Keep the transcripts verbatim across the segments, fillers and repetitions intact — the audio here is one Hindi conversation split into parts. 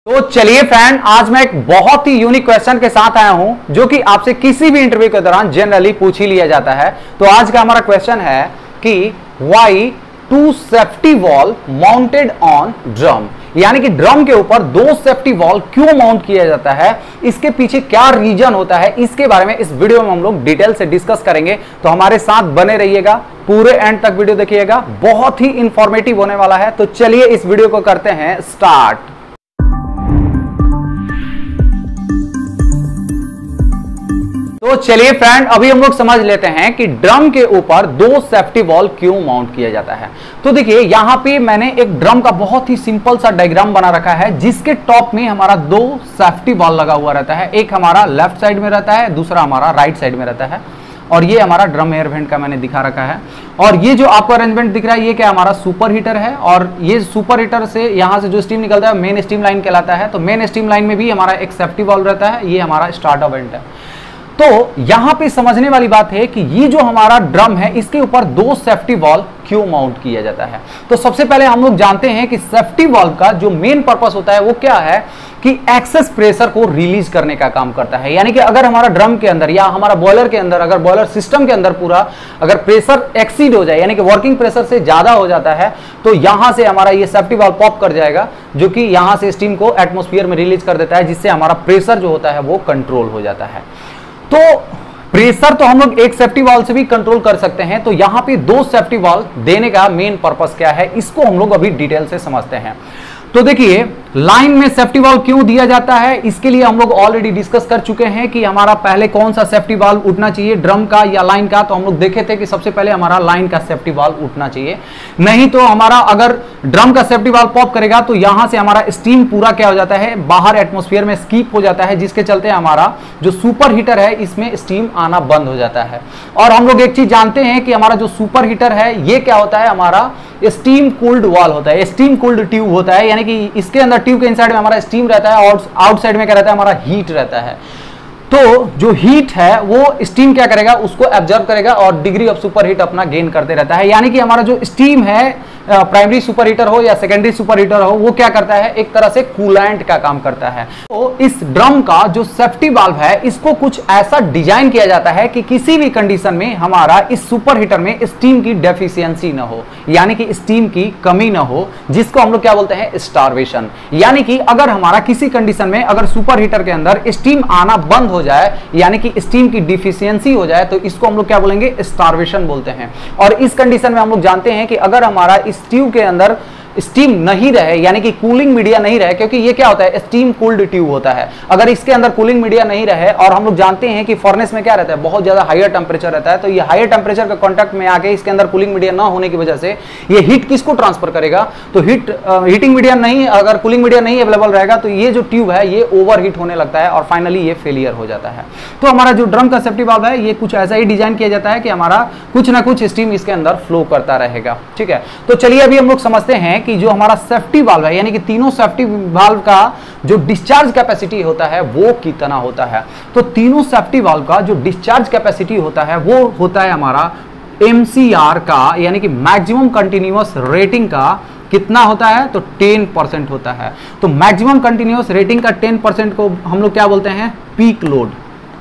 तो चलिए फ्रेंड, आज मैं एक बहुत ही यूनिक क्वेश्चन के साथ आया हूं जो कि आपसे किसी भी इंटरव्यू के दौरान जनरली पूछ ही लिया जाता है। तो आज का हमारा क्वेश्चन है कि why to safety wall mounted on drum, यानी कि ड्रम के ऊपर दो सेफ्टी वॉल क्यों माउंट किया जाता है, इसके पीछे क्या रीजन होता है, इसके बारे में इस वीडियो में हम लोग डिटेल से डिस्कस करेंगे। तो हमारे साथ बने रहिएगा, पूरे एंड तक वीडियो देखिएगा, बहुत ही इंफॉर्मेटिव होने वाला है। तो चलिए इस वीडियो को करते हैं स्टार्ट। तो चलिए फ्रेंड, अभी हम लोग समझ लेते हैं कि ड्रम के ऊपर दो सेफ्टी वॉल क्यों माउंट किया जाता है। तो देखिए यहां पे मैंने एक ड्रम का बहुत ही सिंपल सा डायग्राम बना रखा है जिसके टॉप में हमारा दो सेफ्टी वॉल लगा हुआ रहता है। एक हमारा लेफ्ट साइड में रहता है, दूसरा हमारा राइट साइड में रहता है। और ये हमारा ड्रम एयर वेंट का मैंने दिखा रखा है। और ये जो आपको अरेंजमेंट दिख रहा है ये क्या हमारा सुपर हीटर है। और ये सुपर हीटर से यहाँ से जो स्टीम निकलता है मेन स्टीम लाइन कहलाता है। तो मेन स्टीम लाइन में भी हमारा एक सेफ्टी वॉल्व रहता है, ये हमारा स्टार्टर वेंट है। तो यहां पे समझने वाली बात है कि ये जो हमारा ड्रम है इसके ऊपर दो सेफ्टी वॉल्व क्यों माउंट किया जाता है। तो सबसे पहले हम लोग जानते हैं कि सेफ्टी वॉल्व का जो मेन पर्पस होता है वो क्या है कि एक्सेस प्रेशर को रिलीज करने का काम करता है। यानी कि अगर हमारा ड्रम के अंदर या हमारा बॉयलर के अंदर, अगर बॉयलर सिस्टम के अंदर पूरा अगर प्रेशर एक्सीड हो जाए, यानी कि वर्किंग प्रेशर से ज्यादा हो जाता है, तो यहां से हमारा ये सेफ्टी वॉल्व पॉप कर जाएगा जो कि यहां से स्टीम को एटमॉस्फेयर में रिलीज कर देता है, जिससे हमारा प्रेशर जो होता है वो कंट्रोल हो जाता है। तो प्रेशर तो हम लोग एक सेफ्टी वॉल्व से भी कंट्रोल कर सकते हैं। तो यहां पे दो सेफ्टी वॉल्व देने का मेन पर्पस क्या है, इसको हम लोग अभी डिटेल से समझते हैं। तो देखिए लाइन में सेफ्टी वाल्व क्यों दिया जाता है, इसके लिए हम लोग ऑलरेडी डिस्कस कर चुके हैं कि हमारा पहले कौन सा सेफ्टी वाल्व उठना चाहिए, ड्रम का या लाइन का। तो हम लोग देखे थे कि सबसे पहले हमारा लाइन का सेफ्टी वाल्व उठना चाहिए। नहीं तो हमारा अगर ड्रम का सेफ्टी वाल्व पॉप करेगा तो यहां से हमारा स्टीम पूरा क्या हो जाता है, बाहर एटमॉस्फेयर में स्कीप हो जाता है, जिसके चलते हमारा जो सुपर हीटर है इसमें स्टीम आना बंद हो जाता है। और हम लोग एक चीज जानते हैं कि हमारा जो सुपर हीटर है ये क्या होता है, हमारा स्टीम कूल्ड वॉल्व होता है, स्टीम कूल्ड ट्यूब होता है। यानी कि इसके अंदर ट्यूब के इनसाइड में हमारा स्टीम रहता है और आउटसाइड में क्या रहता है, हमारा हीट रहता है। तो जो हीट है वो स्टीम क्या करेगा, उसको एब्जॉर्ब करेगा और डिग्री ऑफ सुपर हीट अपना गेन करते रहता है। यानी कि हमारा जो स्टीम है, प्राइमरी सुपर हीटर हो या सेकेंडरी सुपर हीटर हो, वो क्या करता है, एक तरह से कूलेंट का काम करता है। तो इस ड्रम का जो सेफ्टी वाल्व है इसको कुछ ऐसा डिजाइन किया जाता है कि किसी भी कंडीशन में हमारा इस सुपर हीटर में स्टीम की डेफिशिएंसी ना हो, यानी कि स्टीम की कमी ना हो, जिसको हम लोग क्या बोलते हैं, स्टार्वेशन। यानी कि अगर हमारा किसी कंडीशन में अगर सुपर हीटर के अंदर स्टीम आना बंद हो जाए, यानी कि स्टीम की डिफिशियंसी हो जाए, तो इसको हम लोग क्या बोलेंगे, स्टार्वेशन बोलते हैं। और इस कंडीशन में हम लोग जानते हैं कि अगर हमारा इस ट्यूब के अंदर स्टीम नहीं रहे, यानी कि कूलिंग मीडिया नहीं रहे, क्योंकि ये क्या होता है, स्टीम कूल्ड ट्यूब होता है। अगर इसके अंदर कूलिंग मीडिया नहीं रहे, और हम लोग जानते हैं कि फर्नेस में क्या रहता है, बहुत ज्यादा हायर टेम्परेचर रहता है, तो ये हायर टेम्परेचर के कांटेक्ट में आके इसके अंदर कूलिंग मीडिया ना होने की वजह से ये हीट किसको ट्रांसफर करेगा, तो हीट हीटिंग मीडिया नहीं, अगर कूलिंग मीडिया नहीं अवेलेबल रहेगा तो ये जो ट्यूब है ये ओवर हीट होने लगता है और फाइनली ये फेलियर हो जाता है। तो हमारा जो ड्रम का सेफ्टी वाल्व है ये कुछ ऐसा ही डिजाइन किया जाता है कि हमारा कुछ ना कुछ स्टीम इसके अंदर फ्लो करता रहेगा। ठीक है, तो चलिए अभी हम लोग समझते हैं कि जो हमारा सेफ्टी वाल्व है, यानी कि तीनों सेफ्टी वाल्व का जो डिस्चार्ज कैपेसिटी होता है वो कितना होता है। तो तीनों सेफ्टी वाल्व का जो डिस्चार्ज कैपेसिटी होता है वो होता है हमारा एमसीआर का, यानी कि मैक्सिमम कंटिन्यूअस रेटिंग का कितना होता है, तो टेन परसेंट होता है। तो मैक्सिमम कंटिन्यूअस रेटिंग का टेन परसेंट को हम लोग क्या बोलते हैं, पीक लोड।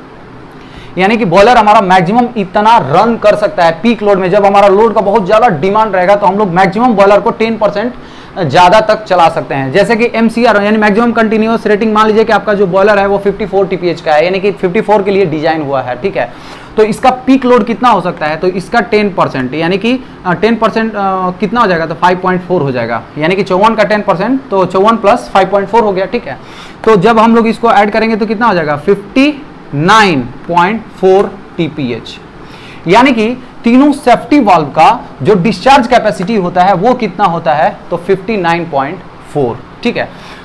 यानी कि बॉयलर हमारा मैक्सिमम इतना रन कर सकता है पीक लोड में। जब हमारा लोड का बहुत ज्यादा डिमांड रहेगा तो हम लोग मैक्सिमम बॉयलर को टेन परसेंट ज्यादा तक चला सकते हैं। जैसे कि एमसीआर यानी मैक्सिमम कंटिन्यूअस रेटिंग, मान लीजिए कि आपका जो बॉयलर है वो चौवन टीपीएच का है, यानी कि चौवन के लिए डिजाइन हुआ है। ठीक है, तो इसका पीक लोड कितना हो सकता है, तो इसका टेन परसेंट, यानी कि टेन परसेंट कितना हो जाएगा, तो फाइव पॉइंट फोर हो जाएगा। यानी कि चौवन का टेन परसेंट तो चौवन प्लस फाइव पॉइंट फोर हो गया। ठीक है, तो जब हम लोग इसको ऐड करेंगे तो कितना हो जाएगा, fifty nine point four TPH. यानी कि तीनों सेफ्टी वाल्व का जो डिस्चार्ज कैपेसिटी होता है वो कितना होता है, तो फिफ्टी नाइन पॉइंट फोर। ठीक है,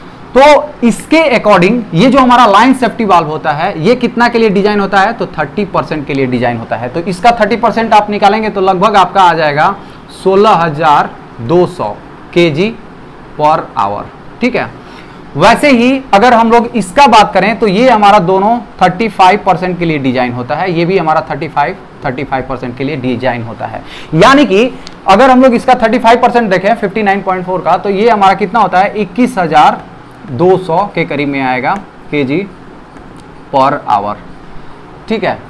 तो इसके अकॉर्डिंग ये जो हमारा लाइन सेफ्टी वाल्व होता है ये कितना के लिए डिजाइन होता है, तो थर्टी परसेंट के लिए डिजाइन होता है। तो इसका थर्टी परसेंट आप निकालेंगे तो लगभग आपका आ जाएगा सोलह हजार दो सौ केजी पर आवर। ठीक है, वैसे ही अगर हम लोग इसका बात करें तो ये हमारा दोनों पैंतीस परसेंट के लिए डिजाइन होता है, ये भी हमारा पैंतीस पैंतीस परसेंट के लिए डिजाइन होता है। यानी कि अगर हम लोग इसका पैंतीस परसेंट देखें उनसठ पॉइंट चार का, तो ये हमारा कितना होता है, इक्कीस हजार दो सौ के करीब में आएगा केजी पर आवर। ठीक है,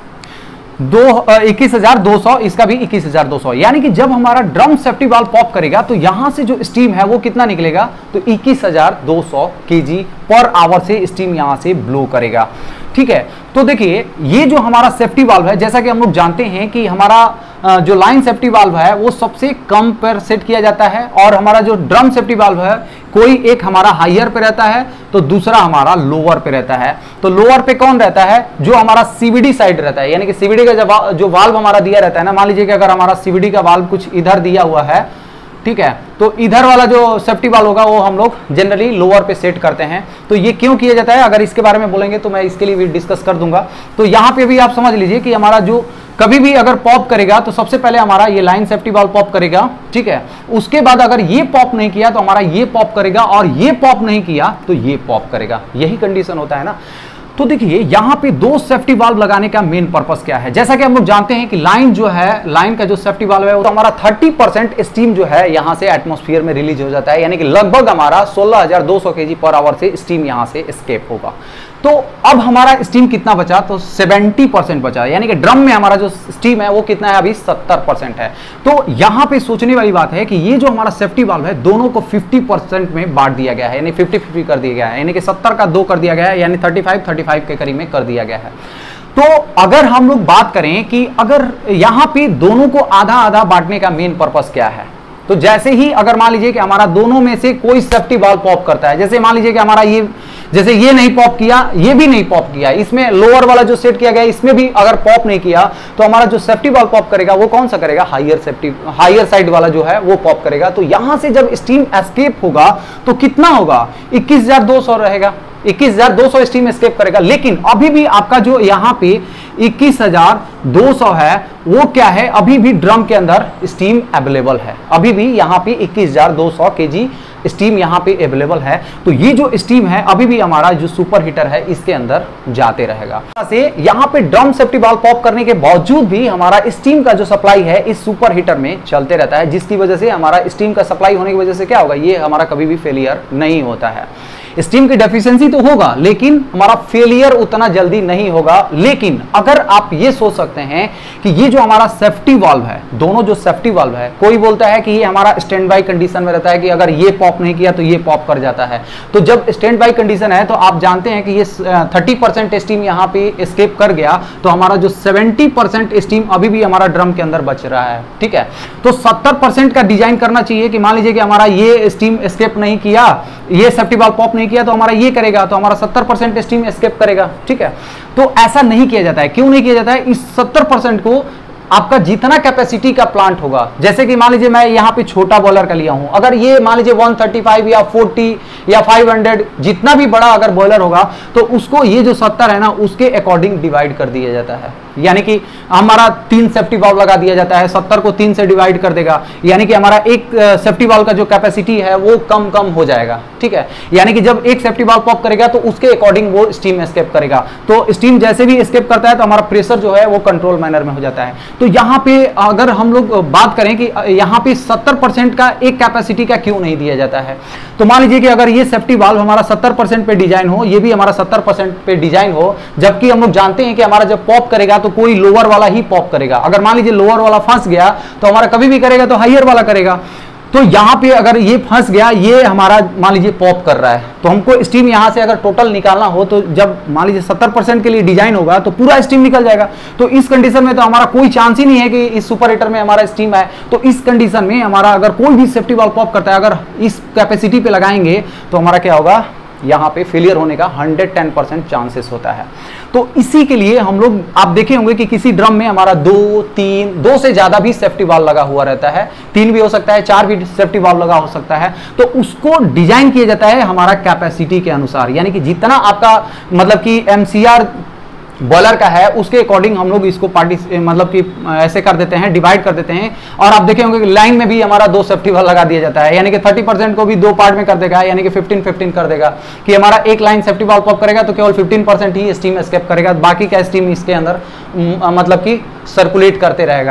दो इक्कीस हजार दो सौ, इसका भी इक्कीस हजार दो सौ, यानी कि जब हमारा ड्रम सेफ्टी वाल्व पॉप करेगा तो यहां से जो स्टीम है वो कितना निकलेगा, तो इक्कीस हजार दो सौ केजी पर आवर से स्टीम यहां से ब्लो करेगा। ठीक है, तो देखिए ये जो हमारा सेफ्टी वाल्व है, जैसा कि हम लोग जानते हैं कि हमारा जो लाइन सेफ्टी वाल्व है वो सबसे कम पर सेट किया जाता है, और हमारा जो ड्रम सेफ्टी वाल्व है कोई एक हमारा हायर पे रहता है तो दूसरा हमारा लोअर पे रहता है। तो लोअर पे कौन रहता है, जो हमारा सीवीडी साइड रहता है, यानी कि सीवीडी का जब जो वाल्व हमारा दिया रहता है ना, मान लीजिए कि अगर हमारा सीवीडी का वाल्व कुछ इधर दिया हुआ है, ठीक है, तो इधर वाला जो सेफ्टी वाल्व होगा वो हम लोग जनरली लोअर पे सेट करते हैं। तो ये क्यों किया जाता है, अगर इसके बारे में बोलेंगे तो मैं इसके लिए भी डिस्कस कर दूंगा। तो यहाँ पे भी आप समझ लीजिए कि हमारा जो कभी भी अगर पॉप करेगा तो सबसे पहले हमारा ये लाइन सेफ्टी वाल्व पॉप करेगा। ठीक है, उसके बाद अगर ये पॉप नहीं किया तो हमारा ये पॉप करेगा, और ये पॉप नहीं किया तो ये पॉप करेगा। यही कंडीशन होता है ना। तो देखिए यहां पे दो सेफ्टी वाल्व लगाने का मेन पर्पस क्या है, जैसा कि हम लोग जानते हैं कि लाइन जो है, लाइन का जो सेफ्टी वाल्व है वो तो हमारा तीस परसेंट स्टीम जो है यहां से एटमॉस्फेयर में रिलीज हो जाता है, यानी कि लगभग हमारा सोलह हजार दो सौ केजी पर आवर से स्टीम यहां से एस्केप होगा। तो अब हमारा स्टीम कितना बचा, तो सत्तर परसेंट बचा, यानी कि ड्रम में हमारा जो स्टीम है वो कितना है, अभी सत्तर परसेंट है। तो यहां पे सोचने वाली बात है कि ये जो हमारा सेफ्टी वाल्व है दोनों को पचास परसेंट में बांट दिया गया है, यानी पचास पचास कर दिया गया है, यानी कि सत्तर का दो कर दिया गया है, यानी पैंतीस पैंतीस के करीब में कर दिया गया है। तो अगर हम लोग बात करें कि अगर यहां पे दोनों को आधा आधा बांटने का मेन पर्पस क्या है, तो जैसे ही अगर मान लीजिए कि हमारा दोनों में से कोई सेफ्टी वाल्व पॉप करता है, जैसे मान लीजिए कि हमारा ये, जैसे ये नहीं पॉप किया, ये भी नहीं पॉप किया, इसमें लोअर वाला जो सेट किया गया इसमें भी अगर पॉप नहीं किया, तो हमारा जो सेफ्टी वाल्व पॉप करेगा वो कौन सा करेगा, हायर सेफ्टी हायर साइड वाला जो है वो पॉप करेगा। तो यहां से जब स्टीम एस्केप होगा तो कितना होगा, इक्कीस हजार दो सौ रहेगा, इक्कीस हजार दो सौ स्टीम एस्केप करेगा। लेकिन अभी भी आपका जो यहां पे इक्कीस हजार दो सौ है वो क्या है, अभी भी ड्रम के अंदर स्टीम अवेलेबल है, अभी भी यहां पे इक्कीस हजार दो सौ केजी स्टीम यहां पे अवेलेबल है। तो ये जो स्टीम है अभी भी हमारा जो सुपर हीटर है इसके अंदर जाते रहेगा। से यहां पे ड्रम सेफ्टी वाल्व पॉप करने के बावजूद भी हमारा स्टीम का जो सप्लाई है इस सुपर हीटर में चलते रहता है, जिसकी वजह से हमारा स्टीम का सप्लाई होने की वजह से क्या होगा, ये हमारा कभी भी फेलियर नहीं होता है। स्टीम की डेफिशिएंसी तो होगा लेकिन हमारा फेलियर उतना जल्दी नहीं होगा। लेकिन अगर आप ये सोच सकते हैं कि ये जो हमारा सेफ्टी वाल्व है, दोनों जो सेफ्टी वाल्व है, कोई बोलता है कि ये हमारा स्टैंड बाई कंडीशन में रहता है कि अगर ये पॉप नहीं किया तो ये पॉप कर जाता है। तो जब स्टैंड बाई कंडीशन है तो आप जानते हैं कि ये तीस परसेंट स्टीम यहाँ पे एस्केप कर गया तो हमारा जो सत्तर परसेंट स्टीम अभी भी हमारा ड्रम के अंदर बच रहा है। ठीक है, तो सत्तर परसेंट का डिजाइन करना चाहिए कि मान लीजिए कि हमारा ये स्टीम एस्केप नहीं किया, ये सेफ्टी वाल्व पॉप किया तो हमारा ये करेगा, तो हमारा सत्तर परसेंट स्टीम एस्केप करेगा। ठीक है, तो ऐसा नहीं किया जाता है। क्यों नहीं किया जाता है, इस सत्तर परसेंट को आपका जितना कैपेसिटी का प्लांट होगा, जैसे कि मान लीजिए मैं यहाँ पे छोटा बॉयलर का लिया हूं, अगर ये मान लीजिए एक सौ पैंतीस या चालीस या पाँच सौ जितना भी बड़ा अगर बॉयलर होगा तो उसको ये जो सत्तर है ना उसके अकॉर्डिंग डिवाइड कर दिया जाता है। यानी कि हमारा तीन सेफ्टी वाल्व लगा दिया जाता है, सत्तर को तीन से डिवाइड कर देगा, यानी कि हमारा एक सेफ्टी वाल्व का जो कैपेसिटी है वो कम कम हो जाएगा। ठीक है, यानी कि जब एक सेफ्टी वाल्व पॉप करेगा तो उसके अकॉर्डिंग वो स्टीम एस्केप करेगा। तो स्टीम जैसे भी एस्केप करता है तो हमारा प्रेशर जो है वो कंट्रोल मैनर में हो जाता है। तो यहाँ पे अगर हम लोग बात करें कि यहाँ पे सत्तर परसेंट का एक कैपेसिटी का क्यों नहीं दिया जाता है, तो मान लीजिए कि अगर ये सेफ्टी वाल्व हमारा सत्तर परसेंट पे डिजाइन हो, ये भी हमारा सत्तर परसेंट पे डिजाइन हो, जबकि हम लोग जानते हैं कि हमारा जब पॉप करेगा तो कोई लोअर वाला ही पॉप करेगा। अगर मान लीजिए लोअर वाला फंस गया तो हमारा कभी भी करेगा तो हायर वाला करेगा। तो यहां पे अगर ये फंस गया, ये हमारा मान लीजिए पॉप कर रहा है, तो हमको स्टीम यहां से अगर टोटल निकालना हो तो जब मान लीजिए सत्तर परसेंट के लिए डिजाइन होगा तो पूरा स्टीम निकल जाएगा। तो इस कंडीशन में तो हमारा कोई चांस ही नहीं है कि इस सुपर हीटर में हमारा स्टीम आए। तो इस कंडीशन में हमारा अगर कोई भी सेफ्टी वाल्व पॉप करता है, अगर इस कैपेसिटी पे लगाएंगे तो हमारा क्या होगा, यहाँ पे फेलियर होने का एक सौ दस परसेंट चांसेस होता है। तो इसी के लिए हम लोग आप देखे होंगे कि किसी ड्रम में हमारा दो तीन दो से ज्यादा भी सेफ्टी वाल्व लगा हुआ रहता है, तीन भी हो सकता है, चार भी सेफ्टी वाल्व लगा हो सकता है। तो उसको डिजाइन किया जाता है हमारा कैपेसिटी के अनुसार, यानी कि जितना आपका मतलब कि एमसीआर बॉयलर का है उसके अकॉर्डिंग हम लोग इसको पार्टी मतलब कि ऐसे कर देते हैं, डिवाइड कर देते हैं। और आप देखे होंगे कि लाइन में भी हमारा दो सेफ्टी वाल्व लगा दिया जाता है, यानी कि तीस परसेंट को भी दो पार्ट में कर देगा, यानी कि पंद्रह पंद्रह कर देगा कि हमारा एक लाइन सेफ्टी वाल्व पॉप करेगा तो केवल पंद्रह परसेंट ही स्टीम एस्केप करेगा, बाकी का स्टीम इसके अंदर मतलब कि सर्कुलेट करते रहेगा।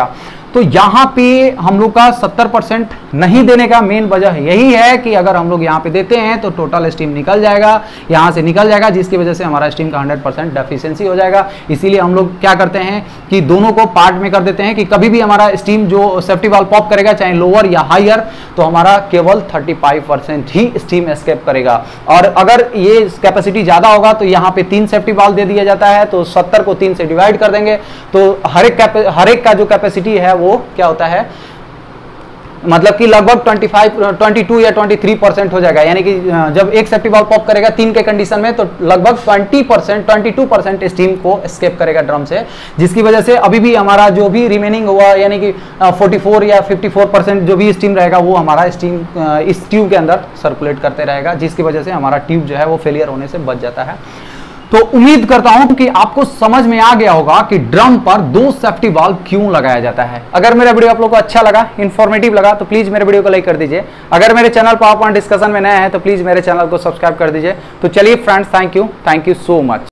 तो यहाँ पे हम लोग का सत्तर परसेंट नहीं देने का मेन वजह यही है कि अगर हम लोग यहाँ पे देते हैं तो टोटल स्टीम निकल जाएगा, यहाँ से निकल जाएगा, जिसकी वजह से हमारा स्टीम का हंड्रेड परसेंट डेफिशिएंसी हो जाएगा। इसीलिए हम लोग क्या करते हैं कि दोनों को पार्ट में कर देते हैं कि कभी भी हमारा स्टीम जो सेफ्टी वाल्व पॉप करेगा चाहे लोअर या हायर, तो हमारा केवल पैंतीस परसेंट ही स्टीम एस्केप करेगा। और अगर ये कैपेसिटी ज्यादा होगा तो यहाँ पे तीन सेफ्टी वाल्व दे दिया जाता है, तो सत्तर को तीन से डिवाइड कर देंगे तो हर एक हर एक का जो कैपेसिटी है वो क्या होता है, मतलब कि लगभग पच्चीस, बाईस या तेईस परसेंट हो जाएगा। यानी कि जब एक सेफ्टी वाल्व पॉप करेगा तीन के कंडीशन में तो लगभग बीस परसेंट बाईस परसेंट स्टीम को एस्केप करेगा ड्रम से, जिसकी वजह से अभी भी हमारा जो भी रिमेनिंग हुआ यानी कि चौवालीस या चौवन परसेंट जो भी स्टीम रहेगा वो हमारा स्टीम इस ट्यूब के अंदर सर्कुलेट करते रहेगा, जिसकी वजह से हमारा ट्यूब जो है वो फेलियर होने से बच जाता है। तो उम्मीद करता हूं कि आपको समझ में आ गया होगा कि ड्रम पर दो सेफ्टी वाल्व क्यों लगाया जाता है। अगर मेरा वीडियो आप लोगों को अच्छा लगा, इंफॉर्मेटिव लगा, तो प्लीज मेरे वीडियो को लाइक कर दीजिए। अगर मेरे चैनल पर आप डिस्कशन में नए हैं तो प्लीज मेरे चैनल को सब्सक्राइब कर दीजिए। तो चलिए friends, thank you thank you so much.